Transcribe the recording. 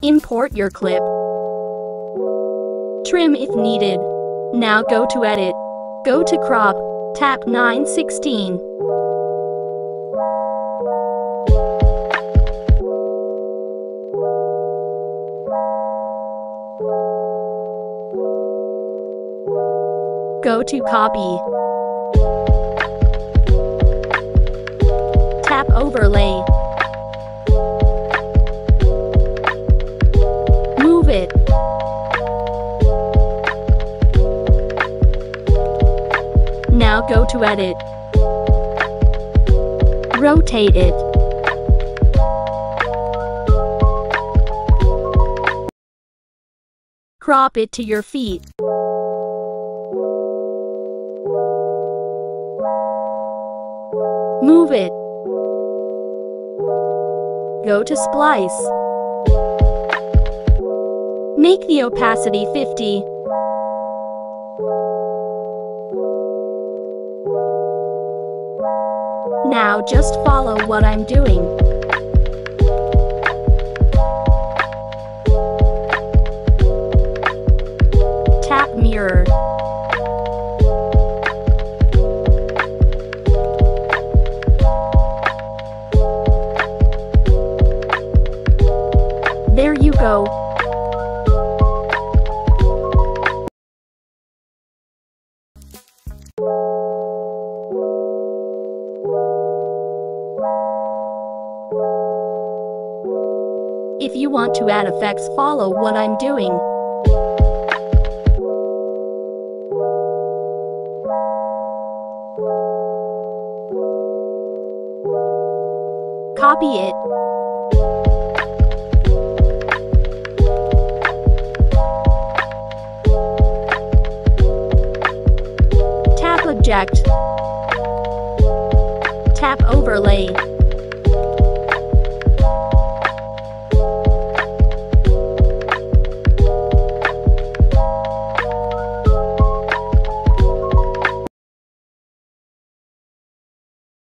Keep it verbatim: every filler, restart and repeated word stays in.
Import your clip. Trim if needed. Now go to Edit. Go to Crop. Tap nine sixteen. Go to Copy. Tap Overlay. Move it. Now go to Edit. Rotate it. Crop it to your feet. Move it. Go to Splice. Make the opacity fifty. Now just follow what I'm doing. Tap Mirror. There you go. If you want to add effects, follow what I'm doing. Copy it. Tap Object. Tap Overlay.